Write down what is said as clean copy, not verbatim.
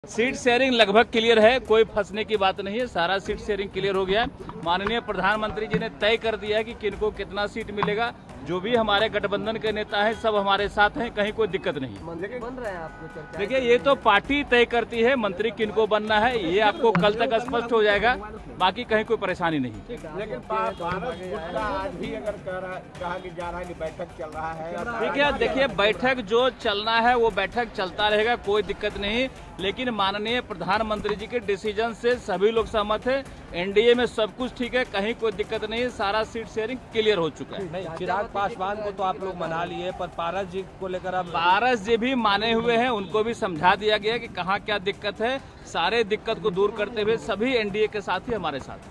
Seat sharing लगभग clear है, कोई फंसने की बात नहीं है। सारा सीट शेयरिंग क्लियर हो गया है। माननीय प्रधानमंत्री जी ने तय कर दिया है कि किनको कितना सीट मिलेगा। जो भी हमारे गठबंधन के नेता हैं सब हमारे साथ हैं, कहीं कोई दिक्कत नहीं। मंत्री बन रहे हैं आपको चर्चा? देखिए, ये तो पार्टी तय करती है मंत्री किनको बनना है, ये आपको कल तक स्पष्ट हो जाएगा। बाकी कहीं कोई परेशानी नहीं। लेकिन भारत आज भी अगर कहा कि जा रहा है कि बैठक चल रहा है। ठीक है, देखिए बैठक जो चलना है वो बैठक चलता रहेगा, कोई दिक्कत नहीं। लेकिन माननीय प्रधानमंत्री जी के डिसीजन से सभी लोग सहमत है। एनडीए में सब कुछ ठीक है, कहीं कोई दिक्कत नहीं है। सारा सीट शेयरिंग क्लियर हो चुका है। नहीं, चिराग पासवान को तो आप लोग मना लिए, पर पारस जी को लेकर अब पारस जी भी माने हुए हैं, उनको भी समझा दिया गया कि कहाँ क्या दिक्कत है। सारे दिक्कत को दूर करते हुए सभी एनडीए के साथ ही हमारे साथ।